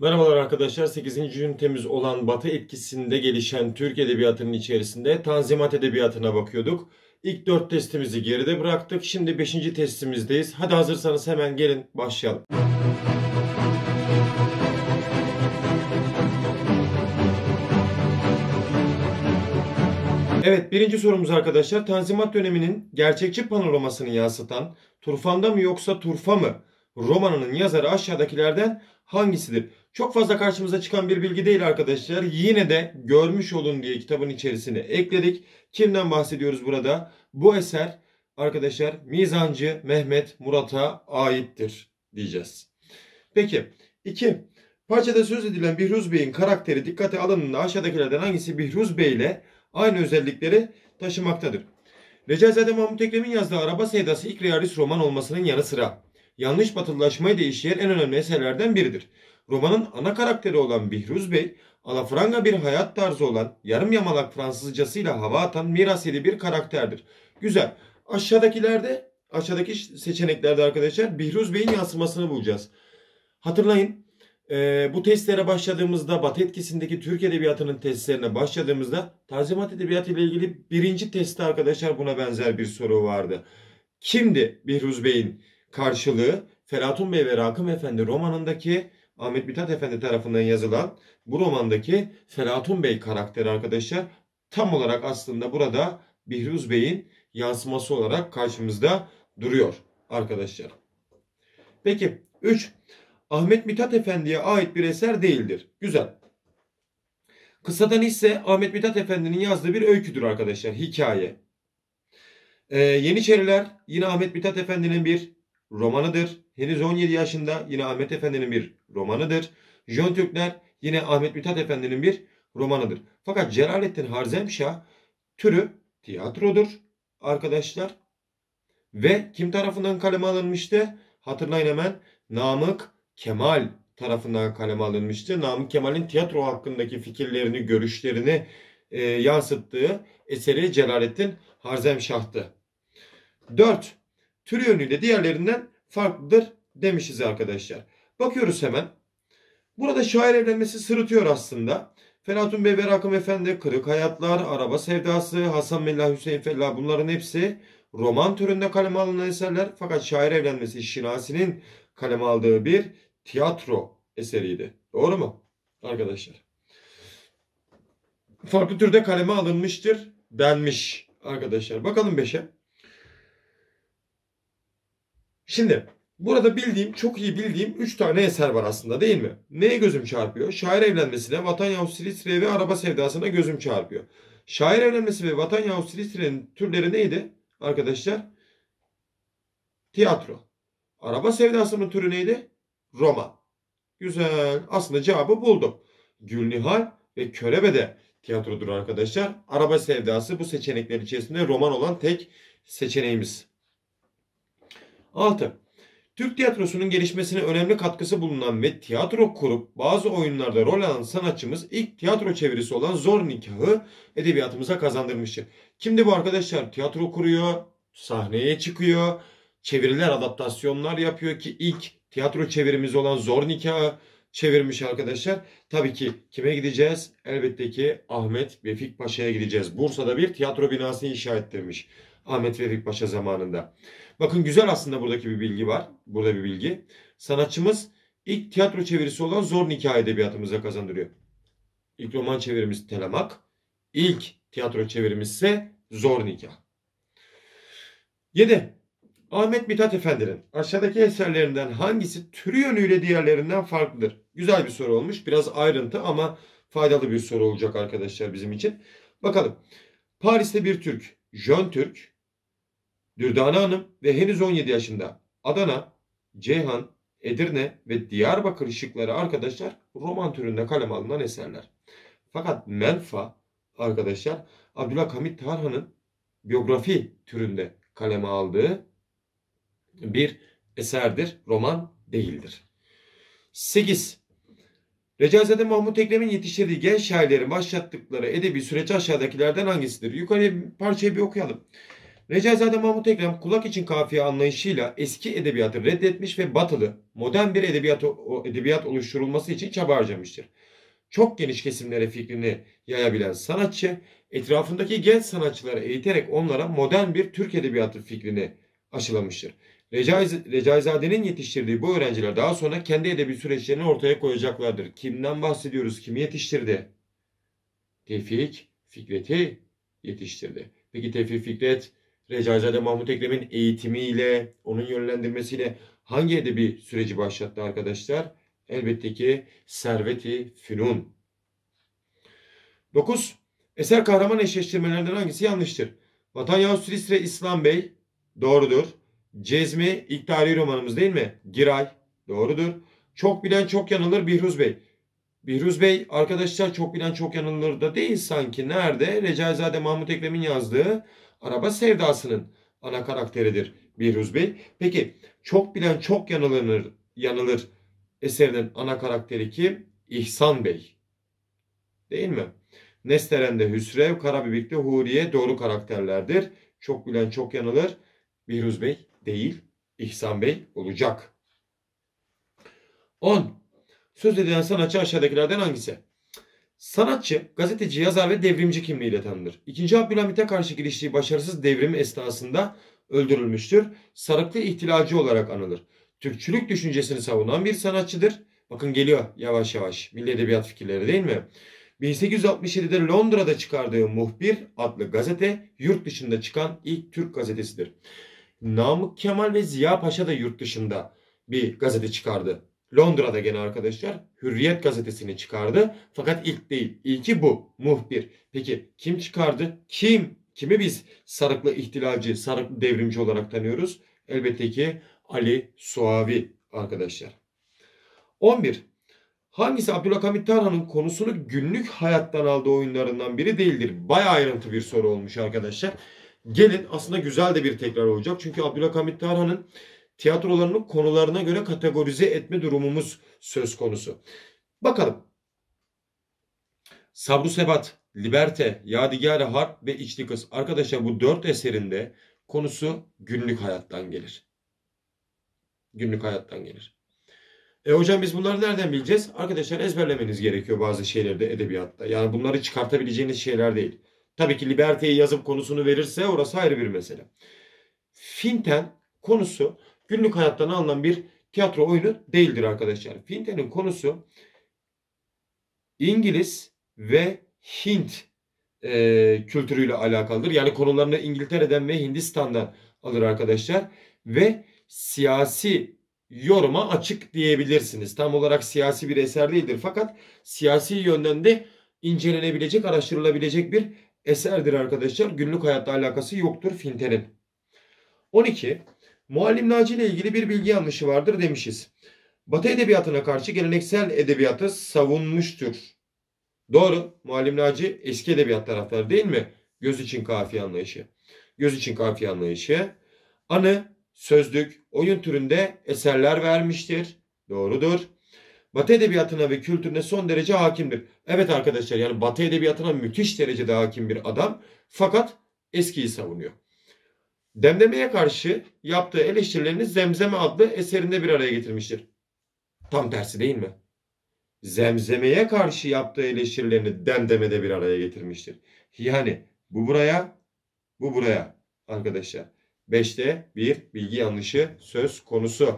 Merhabalar arkadaşlar. 8. ünitemiz olan Batı etkisinde gelişen Türk Edebiyatı'nın içerisinde Tanzimat Edebiyatı'na bakıyorduk. İlk 4 testimizi geride bıraktık. Şimdi 5. testimizdeyiz. Hadi hazırsanız hemen gelin başlayalım. Evet, birinci sorumuz arkadaşlar. Tanzimat döneminin gerçekçi panoramasını yansıtan Turfan'da mı yoksa Turfa mı romanının yazarı aşağıdakilerden hangisidir? Çok fazla karşımıza çıkan bir bilgi değil arkadaşlar. Yine de görmüş olun diye kitabın içerisine ekledik. Kimden bahsediyoruz burada? Bu eser arkadaşlar Mizancı Mehmet Murat'a aittir diyeceğiz. Peki 2. Parçada söz edilen Bihruz Bey'in karakteri dikkate alındığında aşağıdakilerden hangisi Bihruz Bey ile aynı özellikleri taşımaktadır? Recaizade Mahmut Ekrem'in yazdığı Araba Sevdası ilk realist roman olmasının yanı sıra yanlış batılılaşmayı da işleyen en önemli eserlerden biridir. Romanın ana karakteri olan Bihruz Bey, alafranga bir hayat tarzı olan yarım yamalak Fransızcasıyla hava atan mirasiyeli bir karakterdir. Güzel. Aşağıdaki seçeneklerde arkadaşlar Bihruz Bey'in yansımasını bulacağız. Hatırlayın. Bu testlere başladığımızda, Batı etkisindeki Türk Edebiyatı'nın testlerine başladığımızda Tanzimat Edebiyatı ile ilgili birinci testte arkadaşlar buna benzer bir soru vardı. Kimdi Bihruz Bey'in karşılığı? Felatun Bey ve Rakım Efendi romanındaki Ahmet Mithat Efendi tarafından yazılan bu romandaki Felatun Bey karakteri arkadaşlar tam olarak aslında burada Bihruz Bey'in yansıması olarak karşımızda duruyor arkadaşlar. Peki 3. Ahmet Mithat Efendi'ye ait bir eser değildir. Güzel. Kıssadan ise Ahmet Mithat Efendi'nin yazdığı bir öyküdür arkadaşlar. Hikaye. Yeniçeriler yine Ahmet Mithat Efendi'nin bir romanıdır. Henüz 17 yaşında yine Ahmet Efendi'nin bir romanıdır. Jön Türkler yine Ahmet Mithat Efendi'nin bir romanıdır. Fakat Celalettin Harzemşah türü tiyatrodur arkadaşlar. Ve kim tarafından kaleme alınmıştı? Hatırlayın hemen. Namık Kemal tarafından kaleme alınmıştı. Namık Kemal'in tiyatro hakkındaki fikirlerini, görüşlerini yansıttığı eseri Celalettin Harzemşah'tı. 4. Tür yönüyle diğerlerinden farklıdır demişiz arkadaşlar. Bakıyoruz hemen. Burada şair evlenmesi sırıtıyor aslında. Felatun Bey ve Rakım Efendi, Kırık Hayatlar, Araba Sevdası, Hasan Mellah, Hüseyin Fellah bunların hepsi roman türünde kaleme alınan eserler. Fakat şair evlenmesi Şinasi'nin kaleme aldığı bir tiyatro eseriydi. Doğru mu arkadaşlar? Farklı türde kaleme alınmıştır denmiş arkadaşlar. Bakalım 5'e. Şimdi burada çok iyi bildiğim 3 tane eser var aslında değil mi? Neye gözüm çarpıyor? Şair evlenmesine, Vatan Yahut Silistre'ye ve Araba Sevdası'na gözüm çarpıyor. Şair evlenmesi ve Vatan Yahut Silistre'nin türleri neydi arkadaşlar? Tiyatro. Araba Sevdası'nın türü neydi? Roman. Güzel. Aslında cevabı buldum. Gülnihal ve Körebe de tiyatrodur arkadaşlar. Araba Sevdası bu seçenekler içerisinde roman olan tek seçeneğimiz. 6. Türk tiyatrosunun gelişmesine önemli katkısı bulunan ve tiyatro kurup bazı oyunlarda rol alan sanatçımız ilk tiyatro çevirisi olan Zor Nikah'ı edebiyatımıza kazandırmıştır. Kimdi bu arkadaşlar? Tiyatro kuruyor, sahneye çıkıyor, çeviriler, adaptasyonlar yapıyor ki ilk tiyatro çevirimiz olan Zor Nikah'ı çevirmiş arkadaşlar. Tabii ki kime gideceğiz? Elbette ki Ahmet Vefik Paşa'ya gideceğiz. Bursa'da bir tiyatro binası inşa ettirmiş Ahmet Vefik Paşa zamanında. Bakın güzel aslında buradaki bir bilgi var. Burada bir bilgi. Sanatçımız ilk tiyatro çevirisi olan Zor Nikah edebiyatımıza kazandırıyor. İlk roman çevirimiz Telemak. İlk tiyatro çevirimiz ise Zor Nikah. 7. Ahmet Mithat Efendi'nin aşağıdaki eserlerinden hangisi türü yönüyle diğerlerinden farklıdır? Güzel bir soru olmuş. Biraz ayrıntı ama faydalı bir soru olacak arkadaşlar bizim için. Bakalım. Paris'te bir Türk, Jön Türk, Dürdane Hanım ve henüz 17 yaşında. Adana, Ceyhan, Edirne ve Diyarbakır şıkları arkadaşlar roman türünde kaleme alınan eserler. Fakat Menfa arkadaşlar Abdülhamit Tarhan'ın biyografi türünde kaleme aldığı bir eserdir. Roman değildir. 8. Recaizade Mahmut Ekrem'in yetiştirdiği genç şairlerin başlattıkları edebi süreç aşağıdakilerden hangisidir? Yukarıya parçayı bir okuyalım. Recaizade Mahmut Ekrem kulak için kafiye anlayışıyla eski edebiyatı reddetmiş ve batılı, modern bir edebiyat oluşturulması için çaba harcamıştır. Çok geniş kesimlere fikrini yayabilen sanatçı, etrafındaki genç sanatçıları eğiterek onlara modern bir Türk edebiyatı fikrini aşılamıştır. Recaizade'nin yetiştirdiği bu öğrenciler daha sonra kendi edebi süreçlerini ortaya koyacaklardır. Kimden bahsediyoruz? Kimi yetiştirdi? Tevfik Fikret'i yetiştirdi. Peki Tevfik Fikret, Recaizade Mahmut Ekrem'in eğitimiyle, onun yönlendirmesiyle hangi edebi süreci başlattı arkadaşlar? Elbette ki Servet-i Fünun. 9. Eser kahraman eşleştirmelerinden hangisi yanlıştır? Vatan Yavuz Filistre İslam Bey doğrudur. Cezmi ilk tarihi romanımız değil mi? Giray doğrudur. Çok bilen çok yanılır Bihruz Bey. Bihruz Bey arkadaşlar çok bilen çok yanılır da değil sanki. Nerede? Recaizade Mahmut Ekrem'in yazdığı Araba Sevdası'nın ana karakteridir Bihruz Bey. Peki çok bilen çok yanılır eserinin ana karakteri kim? İhsan Bey. Değil mi? Nesteren'de Hüsrev, Karabibik'te Huriye doğru karakterlerdir. Çok bilen çok yanılır. Bihruz Bey değil, İhsan Bey olacak. 10. Söz edilen sanatçı aşağıdakilerden hangisi? Sanatçı, gazeteci, yazar ve devrimci kimliğiyle tanınır. İkinci Abdülhamit'e karşı giriştiği başarısız devrim esnasında öldürülmüştür. Sarıklı ihtilalci olarak anılır. Türkçülük düşüncesini savunan bir sanatçıdır. Bakın geliyor yavaş yavaş. Milli Edebiyat fikirleri değil mi? 1867'de Londra'da çıkardığı Muhbir adlı gazete yurt dışında çıkan ilk Türk gazetesidir. Namık Kemal ve Ziya Paşa da yurt dışında bir gazete çıkardı. Londra'da gene arkadaşlar Hürriyet gazetesini çıkardı. Fakat ilk değil. İlki bu. Muhbir. Peki kim çıkardı? Kim? Kimi biz sarıklı ihtilalci, sarıklı devrimci olarak tanıyoruz? Elbette ki Ali Suavi arkadaşlar. 11. Hangisi Abdülhamit Tarhan'ın konusunu günlük hayattan aldığı oyunlarından biri değildir? Bayağı ayrıntı bir soru olmuş arkadaşlar. Gelin aslında güzel de bir tekrar olacak. Çünkü Abdülhamit Tarhan'ın tiyatrolarının konularına göre kategorize etme durumumuz söz konusu. Bakalım. Sabru Sebat, Liberte, Yadigar-ı Harp ve İçli Kız. Arkadaşlar bu 4 eserinde konusu günlük hayattan gelir. Günlük hayattan gelir. Hocam biz bunları nereden bileceğiz? Arkadaşlar ezberlemeniz gerekiyor bazı şeyleri de edebiyatta. Yani bunları çıkartabileceğiniz şeyler değil. Tabii ki Liberte'yi yazıp konusunu verirse orası ayrı bir mesele. Finten konusu günlük hayattan alınan bir tiyatro oyunu değildir arkadaşlar. Finten'in konusu İngiliz ve Hint kültürüyle alakalıdır. Yani konularını İngiltere'den ve Hindistan'dan alır arkadaşlar. Ve siyasi yoruma açık diyebilirsiniz. Tam olarak siyasi bir eser değildir. Fakat siyasi yönden de incelenebilecek, araştırılabilecek bir eserdir arkadaşlar. Günlük hayatta alakası yoktur Finten'in. 12. Muallim Naci ile ilgili bir bilgi yanlışı vardır demişiz. Batı edebiyatına karşı geleneksel edebiyatı savunmuştur. Doğru. Muallim Naci eski edebiyat taraftarı değil mi? Göz için kafiye anlayışı. Göz için kafiye anlayışı. Anı, sözlük, oyun türünde eserler vermiştir. Doğrudur. Batı edebiyatına ve kültürüne son derece hakimdir. Evet arkadaşlar yani Batı edebiyatına müthiş derecede hakim bir adam. Fakat eskiyi savunuyor. Demdeme'ye karşı yaptığı eleştirilerini Zemzeme adlı eserinde bir araya getirmiştir. Tam tersi değil mi? Zemzeme'ye karşı yaptığı eleştirilerini Demdeme'de bir araya getirmiştir. Yani bu buraya, bu buraya arkadaşlar. 5'te bir bilgi yanlışı söz konusu.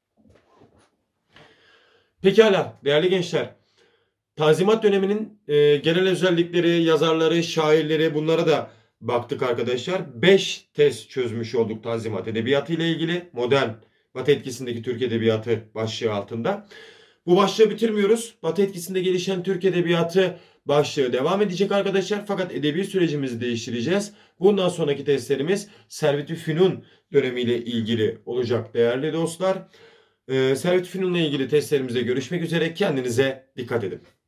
Pekala değerli gençler. Tanzimat döneminin genel özellikleri, yazarları, şairleri bunlara da baktık arkadaşlar. 5 test çözmüş olduk Tanzimat Edebiyatı ile ilgili. Modern Batı etkisindeki Türk Edebiyatı başlığı altında. Bu başlığı bitirmiyoruz. Batı etkisinde gelişen Türk Edebiyatı başlığı devam edecek arkadaşlar. Fakat edebi sürecimizi değiştireceğiz. Bundan sonraki testlerimiz Servet-i Fünun dönemiyle ilgili olacak değerli dostlar. Servet-i Fünun'la ilgili testlerimizde görüşmek üzere. Kendinize dikkat edin.